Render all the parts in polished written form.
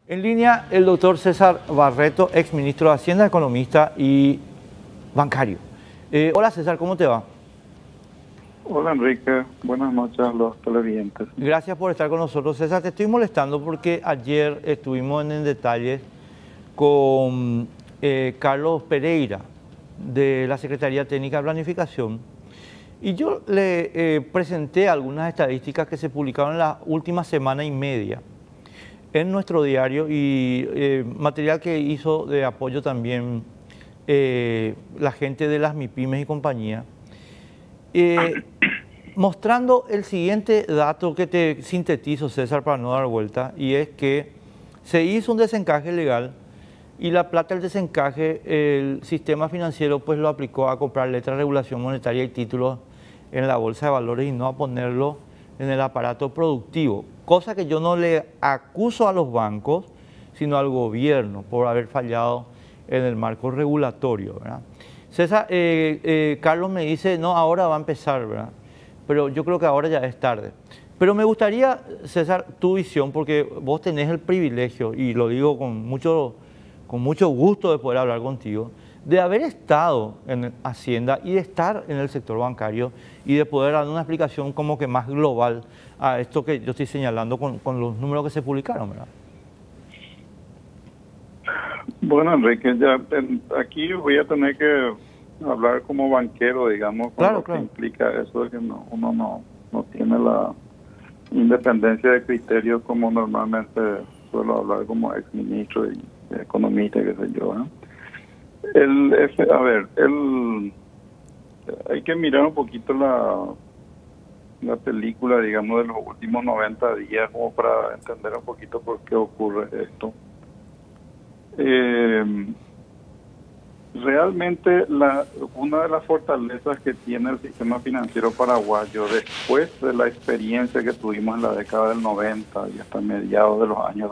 En línea, el doctor César Barreto, ex ministro de Hacienda, economista y bancario. Hola César, ¿cómo te va? Hola Enrique, buenas noches a los televidentes. Gracias por estar con nosotros. César, te estoy molestando porque ayer estuvimos en detalles con Carlos Pereira de la Secretaría Técnica de Planificación y yo le presenté algunas estadísticas que se publicaron en la última semana y media en nuestro diario y material que hizo de apoyo también la gente de las MIPYMES y compañía, mostrando el siguiente dato que te sintetizo, César, para no dar vuelta, y es que se hizo un desencaje legal y la plata del desencaje, el sistema financiero pues lo aplicó a comprar letras de regulación monetaria y títulos en la bolsa de valores y no a ponerlo en el aparato productivo, cosa que yo no le acuso a los bancos, sino al gobierno por haber fallado en el marco regulatorio, ¿verdad? César, Carlos me dice, no, ahora va a empezar, ¿verdad? Pero yo creo que ahora ya es tarde. Pero me gustaría, César, tu visión, porque vos tenés el privilegio, y lo digo con mucho gusto de poder hablar contigo, de haber estado en Hacienda y de estar en el sector bancario y de poder dar una explicación como que más global a esto que yo estoy señalando con los números que se publicaron, ¿verdad? Bueno, Enrique, ya aquí voy a tener que hablar como banquero, digamos, con lo que implica eso de que uno no tiene la independencia de criterios como normalmente suelo hablar como exministro y economista, qué sé yo, ¿no? Hay que mirar un poquito la película, digamos, de los últimos 90 días como para entender un poquito por qué ocurre esto. Realmente una de las fortalezas que tiene el sistema financiero paraguayo después de la experiencia que tuvimos en la década del 90 y hasta mediados de los años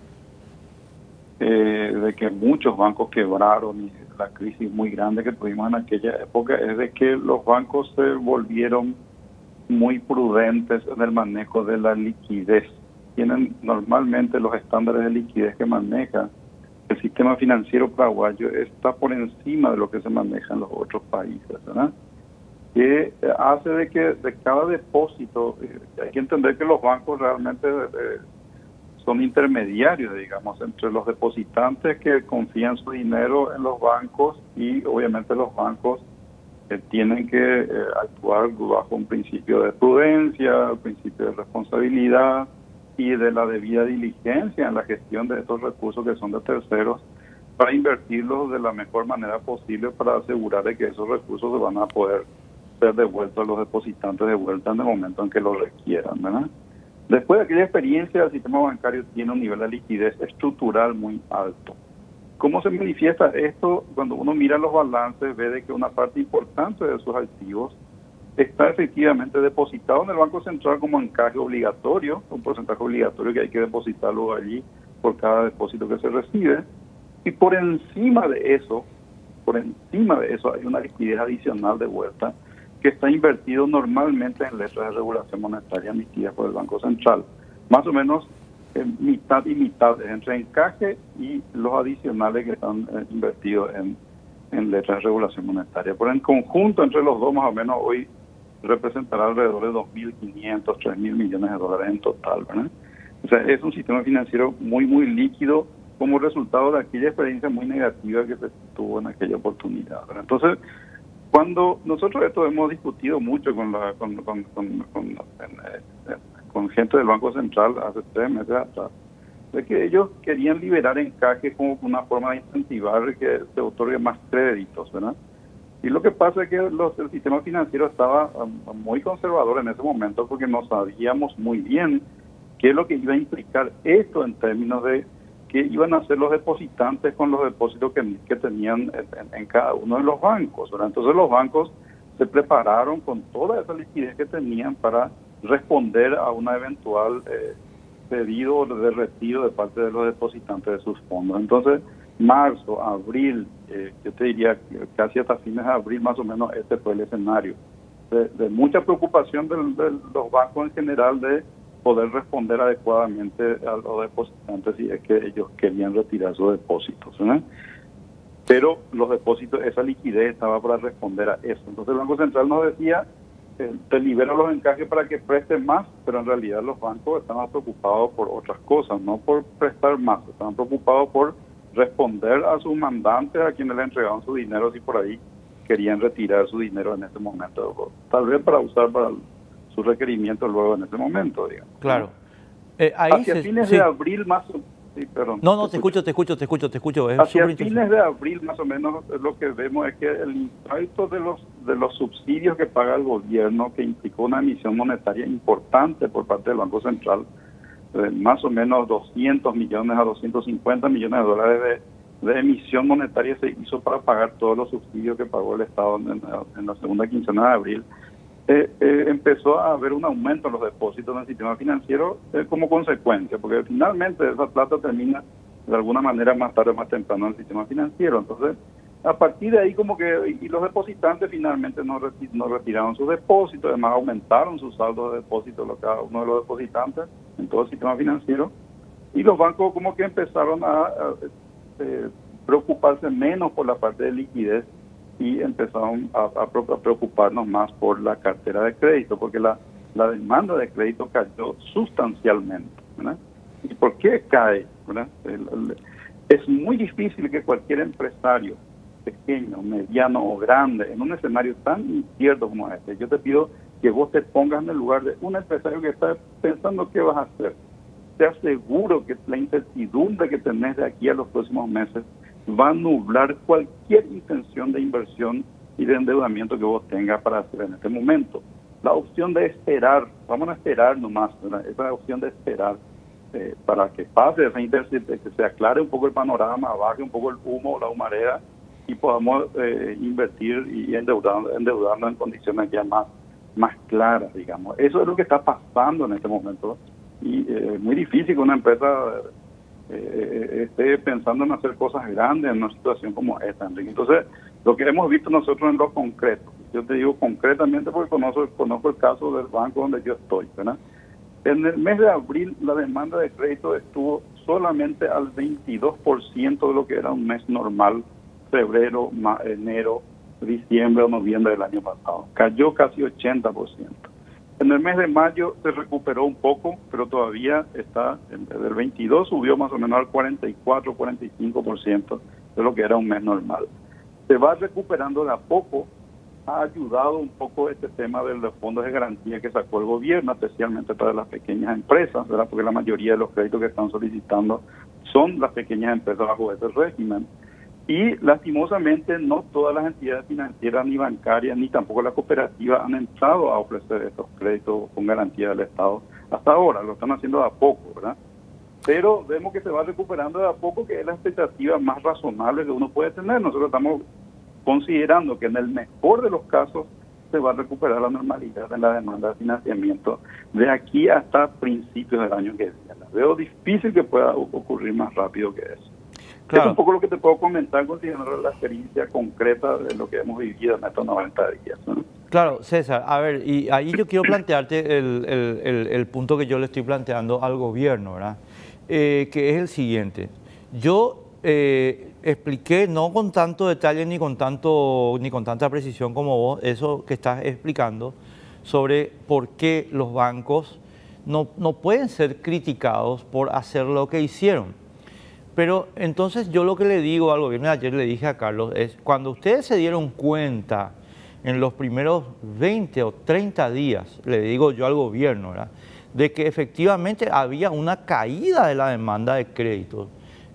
2000, de que muchos bancos quebraron y la crisis muy grande que tuvimos en aquella época, es de que los bancos se volvieron muy prudentes en el manejo de la liquidez. Tienen normalmente los estándares de liquidez que maneja el sistema financiero paraguayo está por encima de lo que se maneja en los otros países, ¿verdad? Que hace de que de cada depósito, hay que entender que los bancos realmente son intermediarios, digamos, entre los depositantes que confían su dinero en los bancos y obviamente los bancos tienen que actuar bajo un principio de prudencia, un principio de responsabilidad y de la debida diligencia en la gestión de estos recursos que son de terceros para invertirlos de la mejor manera posible para asegurar de que esos recursos se van a poder ser devueltos a los depositantes de vuelta en el momento en que lo requieran, ¿verdad? Después de aquella experiencia, el sistema bancario tiene un nivel de liquidez estructural muy alto. ¿Cómo se manifiesta esto? Cuando uno mira los balances, ve de que una parte importante de sus activos está efectivamente depositado en el Banco Central como encaje obligatorio, un porcentaje obligatorio que hay que depositarlo allí por cada depósito que se recibe. Y por encima de eso hay una liquidez adicional de vuelta que está invertido normalmente en letras de regulación monetaria emitidas por el Banco Central. Más o menos mitad y mitad, entre encaje y los adicionales que están invertidos en letras de regulación monetaria. Pero en conjunto, entre los dos, más o menos, hoy representará alrededor de 2.500, 3.000 millones de dólares en total, ¿verdad? O sea, es un sistema financiero muy, muy líquido como resultado de aquella experiencia muy negativa que se tuvo en aquella oportunidad, ¿verdad? Entonces, cuando nosotros esto hemos discutido mucho con gente del Banco Central hace 3 meses atrás, de que ellos querían liberar encaje como una forma de incentivar que se otorgue más créditos, ¿verdad? Y lo que pasa es que el sistema financiero estaba muy conservador en ese momento porque no sabíamos muy bien qué es lo que iba a implicar esto en términos de qué iban a hacer los depositantes con los depósitos que tenían en cada uno de los bancos, ¿verdad? Entonces los bancos se prepararon con toda esa liquidez que tenían para responder a una eventual pedido de retiro de parte de los depositantes de sus fondos. Entonces, marzo, abril, yo te diría casi hasta fines de abril más o menos, este fue el escenario de mucha preocupación de los bancos en general de poder responder adecuadamente a los depositantes si es que ellos querían retirar sus depósitos, ¿no? Pero los depósitos, esa liquidez estaba para responder a eso. Entonces el Banco Central nos decía, te libero los encajes para que presten más, pero en realidad los bancos estaban preocupados por otras cosas, no por prestar más, estaban preocupados por responder a sus mandantes, a quienes le entregaban su dinero, si por ahí querían retirar su dinero en ese momento, tal vez para usar para su requerimiento luego en ese momento, digamos. Claro. Hacia fines de abril más o sí, perdón. No, te escucho. Es hacia fines de abril más o menos lo que vemos es que el impacto de los subsidios que paga el gobierno, que implicó una emisión monetaria importante por parte del Banco Central, más o menos 200 millones a 250 millones de dólares de emisión monetaria se hizo para pagar todos los subsidios que pagó el Estado en la segunda quincena de abril. Empezó a haber un aumento en los depósitos en el sistema financiero como consecuencia, porque finalmente esa plata termina de alguna manera más tarde o más temprano en el sistema financiero. Entonces, a partir de ahí como que, y los depositantes finalmente no retiraron sus depósitos, además aumentaron sus saldos de depósitos cada uno de los depositantes en todo el sistema financiero, y los bancos como que empezaron a preocuparse menos por la parte de liquidez y empezaron a preocuparnos más por la cartera de crédito, porque la demanda de crédito cayó sustancialmente, ¿verdad? ¿Y por qué cae? ¿Verdad? Es muy difícil que cualquier empresario, pequeño, mediano o grande, en un escenario tan incierto como este, yo te pido que vos te pongas en el lugar de un empresario que está pensando qué vas a hacer. Te aseguro que la incertidumbre que tenés de aquí a los próximos meses va a nublar cualquier intención de inversión y de endeudamiento que vos tengas para hacer en este momento. La opción de esperar, vamos a esperar nomás, ¿verdad? Esa opción de esperar para que pase esa incertidumbre, que se aclare un poco el panorama, baje un poco el humo, la humareda y podamos invertir y endeudarnos en condiciones ya más claras, digamos. Eso es lo que está pasando en este momento y es muy difícil que una empresa esté pensando en hacer cosas grandes en una situación como esta, Enrique. Entonces, lo que hemos visto nosotros en lo concreto, yo te digo concretamente porque conozco el caso del banco donde yo estoy, ¿verdad? En el mes de abril la demanda de crédito estuvo solamente al 22% de lo que era un mes normal, febrero, enero, diciembre o noviembre del año pasado. Cayó casi 80%. En el mes de mayo se recuperó un poco, pero todavía está, del 22 subió más o menos al 44, 45% de lo que era un mes normal. Se va recuperando de a poco. Ha ayudado un poco este tema de los fondos de garantía que sacó el gobierno, especialmente para las pequeñas empresas, ¿verdad? Porque la mayoría de los créditos que están solicitando son las pequeñas empresas bajo ese régimen. Y lastimosamente no todas las entidades financieras ni bancarias ni tampoco las cooperativas han entrado a ofrecer estos créditos con garantía del Estado hasta ahora, lo están haciendo de a poco, ¿verdad? Pero vemos que se va recuperando de a poco, que es la expectativa más razonable que uno puede tener. Nosotros estamos considerando que en el mejor de los casos se va a recuperar la normalidad en la demanda de financiamiento de aquí hasta principios del año que viene. Veo difícil que pueda ocurrir más rápido que eso. Claro. Es un poco lo que te puedo comentar considerando la experiencia concreta de lo que hemos vivido en estos 90 días, ¿no? Claro, César, a ver, y ahí yo quiero plantearte el punto que yo le estoy planteando al gobierno, ¿verdad? Que es el siguiente. Yo expliqué, no con tanto detalle ni con tanta precisión como vos, eso que estás explicando, sobre por qué los bancos no pueden ser criticados por hacer lo que hicieron. Pero entonces yo lo que le digo al gobierno, ayer le dije a Carlos, es cuando ustedes se dieron cuenta en los primeros 20 o 30 días, le digo yo al gobierno, ¿verdad?, de que efectivamente había una caída de la demanda de créditos,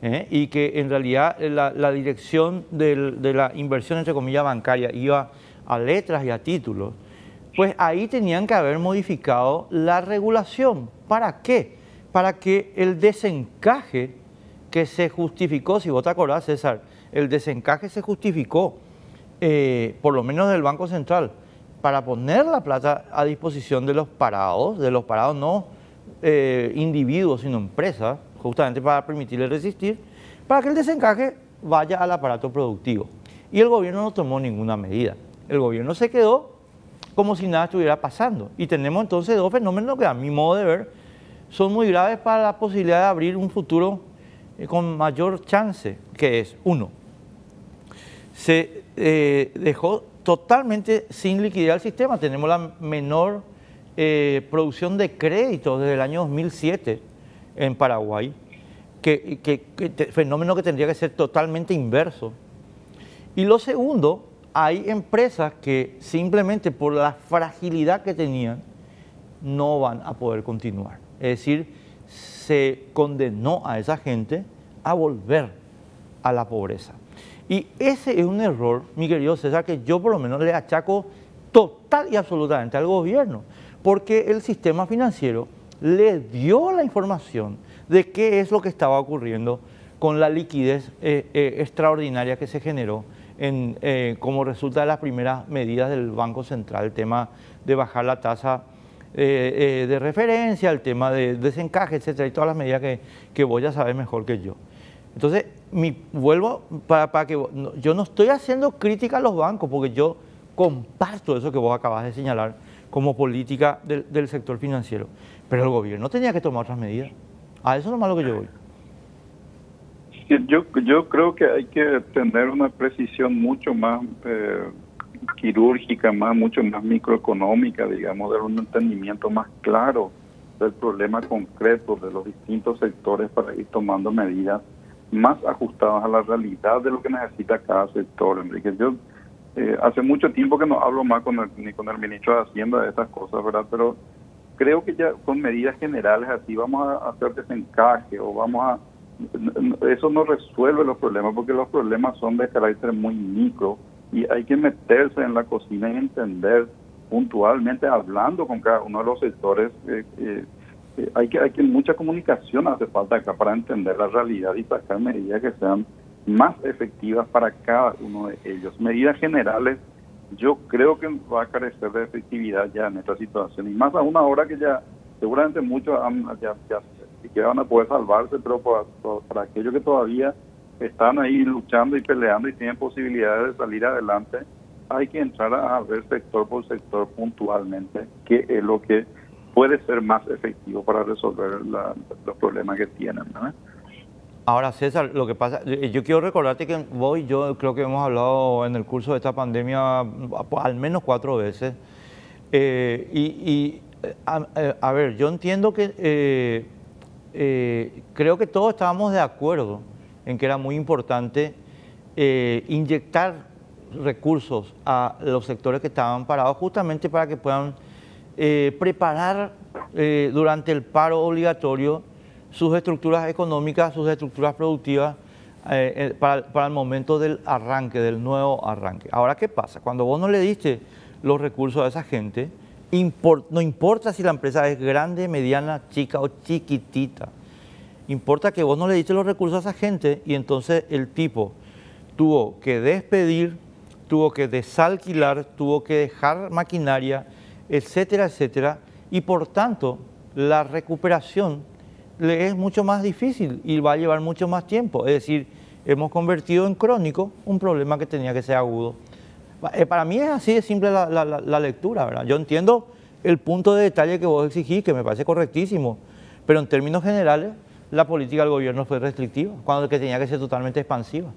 y que en realidad la dirección de la inversión, entre comillas, bancaria iba a letras y a títulos, pues ahí tenían que haber modificado la regulación. ¿Para qué? Para que el desencaje que se justificó, si vos te acordás, César, el desencaje se justificó, por lo menos del Banco Central, para poner la plata a disposición de los parados no individuos, sino empresas, justamente para permitirles resistir, para que el desencaje vaya al aparato productivo. Y el gobierno no tomó ninguna medida. El gobierno se quedó como si nada estuviera pasando. Y tenemos entonces dos fenómenos que, a mi modo de ver, son muy graves para la posibilidad de abrir un futuro con mayor chance, que es, uno, se dejó totalmente sin liquidez el sistema. Tenemos la menor producción de crédito desde el año 2007 en Paraguay, fenómeno que tendría que ser totalmente inverso. Y lo segundo, hay empresas que simplemente por la fragilidad que tenían no van a poder continuar. Es decir, se condenó a esa gente a volver a la pobreza. Y ese es un error, mi querido César, que yo por lo menos le achaco total y absolutamente al gobierno, porque el sistema financiero le dio la información de qué es lo que estaba ocurriendo con la liquidez extraordinaria que se generó como resulta de las primeras medidas del Banco Central, el tema de bajar la tasa de referencia, el tema de desencaje, etcétera, y todas las medidas que vos ya sabés mejor que yo. Entonces, vuelvo para que yo no estoy haciendo crítica a los bancos, porque yo comparto eso que vos acabas de señalar como política del sector financiero, pero el gobierno tenía que tomar otras medidas. A eso nomás lo que yo voy. Yo creo que hay que tener una precisión mucho más quirúrgica, mucho más microeconómica, digamos, de un entendimiento más claro del problema concreto de los distintos sectores para ir tomando medidas más ajustadas a la realidad de lo que necesita cada sector, Enrique. Yo hace mucho tiempo que no hablo más ni con el ministro de Hacienda de estas cosas, ¿verdad? Pero creo que ya con medidas generales así vamos a hacer desencaje o eso no resuelve los problemas, porque los problemas son de carácter muy micro y hay que meterse en la cocina y entender puntualmente, hablando con cada uno de los sectores. Hay que mucha comunicación hace falta acá para entender la realidad y sacar medidas que sean más efectivas para cada uno de ellos. Medidas generales, yo creo que va a carecer de efectividad ya en esta situación, y más aún ahora que ya seguramente muchos ya siquiera van a poder salvarse, pero para aquellos que todavía están ahí luchando y peleando y tienen posibilidades de salir adelante, hay que entrar a ver sector por sector puntualmente qué es lo que puede ser más efectivo para resolver los problemas que tienen, ¿no? Ahora, César, lo que pasa, yo quiero recordarte que vos y yo creo que hemos hablado en el curso de esta pandemia al menos 4 veces. A ver, yo entiendo que creo que todos estábamos de acuerdo en que era muy importante inyectar recursos a los sectores que estaban parados, justamente para que puedan preparar durante el paro obligatorio sus estructuras económicas, sus estructuras productivas para el momento del arranque, del nuevo arranque. Ahora, ¿qué pasa? Cuando vos no le diste los recursos a esa gente, no importa si la empresa es grande, mediana, chica o chiquitita, importa que vos no le diste los recursos a esa gente y entonces el tipo tuvo que despedir, tuvo que desalquilar, tuvo que dejar maquinaria, etcétera, etcétera, y por tanto la recuperación le es mucho más difícil y va a llevar mucho más tiempo. Es decir, hemos convertido en crónico un problema que tenía que ser agudo. Para mí es así de simple la lectura, ¿verdad? Yo entiendo el punto de detalle que vos exigís, que me parece correctísimo, pero en términos generales la política del gobierno fue restrictiva, cuando que tenía que ser totalmente expansiva.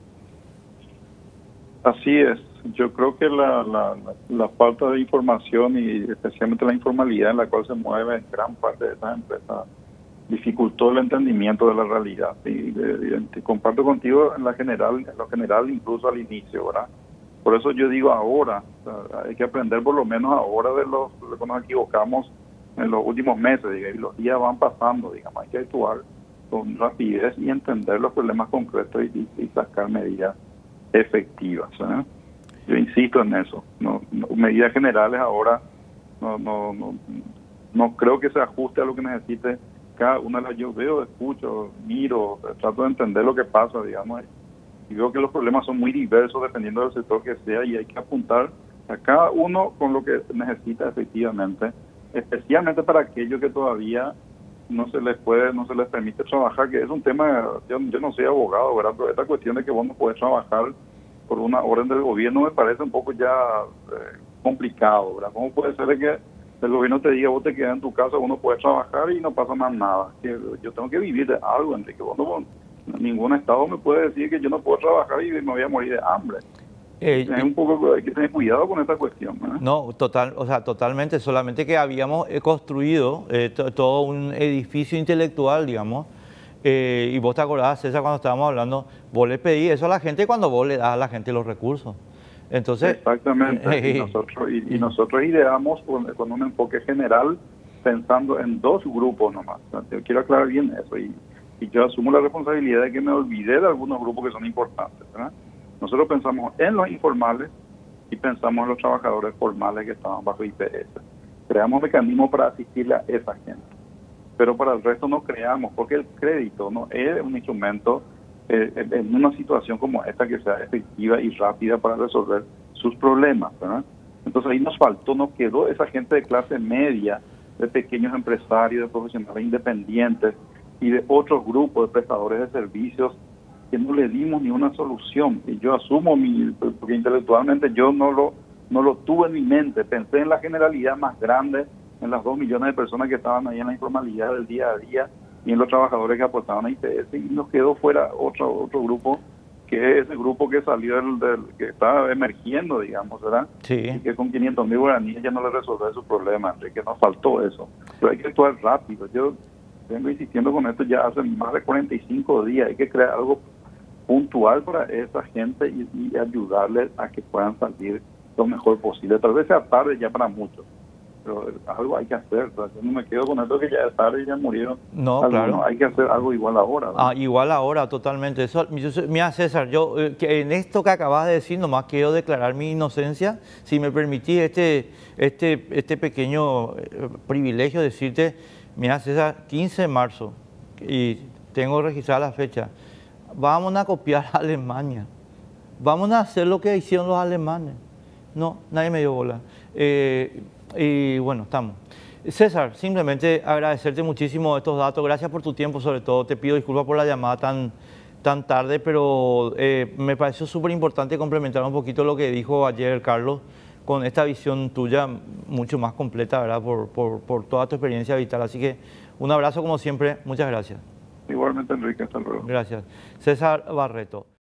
Así es. Yo creo que la falta de información y especialmente la informalidad en la cual se mueve gran parte de estas empresas dificultó el entendimiento de la realidad. Y comparto contigo en lo general incluso al inicio, ¿verdad? Por eso yo digo ahora, hay que aprender por lo menos ahora de cuando nos equivocamos en los últimos meses, y los días van pasando, digamos, hay que actuar con rapidez y entender los problemas concretos y sacar medidas efectivas, ¿eh? Yo insisto en eso. Medidas generales ahora no creo que se ajuste a lo que necesite cada una de las. Yo veo, escucho, miro, trato de entender lo que pasa, digamos, y veo que los problemas son muy diversos dependiendo del sector que sea, y hay que apuntar a cada uno con lo que necesita efectivamente, especialmente para aquellos que todavía no se les permite trabajar, que es un tema. Yo no soy abogado, ¿verdad? Pero esta cuestión de que vos no podés trabajar por una orden del gobierno me parece un poco ya complicado, ¿verdad? ¿Cómo puede ser de que el gobierno te diga, vos te quedas en tu casa, vos no puedes trabajar y no pasa más nada. Yo tengo que vivir de algo, Enrique. Ningún Estado me puede decir que yo no puedo trabajar y me voy a morir de hambre. Hay que tener cuidado con esta cuestión, ¿verdad? No, totalmente, solamente que habíamos construido todo un edificio intelectual, digamos, y vos te acordás, César, cuando estábamos hablando, vos le pedís eso a la gente cuando vos le das a la gente los recursos. Entonces, exactamente, y nosotros ideamos con un enfoque general, pensando en dos grupos nomás. Yo quiero aclarar bien eso, y yo asumo la responsabilidad de que me olvidé de algunos grupos que son importantes, ¿verdad? Nosotros pensamos en los informales y pensamos en los trabajadores formales que estaban bajo IPS. Creamos mecanismos para asistirle a esa gente, pero para el resto no creamos, porque el crédito no es un instrumento en una situación como esta que sea efectiva y rápida para resolver sus problemas, ¿verdad? Entonces ahí nos quedó esa gente de clase media, de pequeños empresarios, de profesionales independientes y de otros grupos de prestadores de servicios que no le dimos ni una solución. Y yo asumo, porque intelectualmente yo no lo tuve en mi mente, pensé en la generalidad más grande, en las 2 millones de personas que estaban ahí en la informalidad del día a día y en los trabajadores que aportaban a IPS, y nos quedó fuera otro grupo, que es ese grupo que salió que está emergiendo, digamos, ¿verdad? Sí. Y que con 500.000 guaraníes ya no le resolvió su problema, que nos faltó eso. Pero hay que actuar rápido. Yo vengo insistiendo con esto ya hace más de 45 días. Hay que crear algo puntual para esa gente y ayudarles a que puedan salir lo mejor posible. Tal vez sea tarde ya para muchos, pero algo hay que hacer. Yo no me quedo con esto que ya es tarde y ya murieron. No, algunos. claro. Hay que hacer algo igual ahora, ¿verdad? Igual ahora, totalmente. Mira, César, yo que en esto que acabas de decir, nomás quiero declarar mi inocencia. Si me permitís este pequeño privilegio de decirte, mira, César, 15 de marzo, y tengo registrada la fecha, vamos a copiar a Alemania. Vamos a hacer lo que hicieron los alemanes. No, nadie me dio bola. Y bueno, estamos. César, simplemente agradecerte muchísimo estos datos. Gracias por tu tiempo, sobre todo. Te pido disculpas por la llamada tan tarde, pero me pareció súper importante complementar un poquito lo que dijo ayer Carlos con esta visión tuya mucho más completa, ¿verdad? Por toda tu experiencia vital. Así que un abrazo como siempre. Muchas gracias. Igualmente, Enrique, hasta luego. Gracias. César Barreto.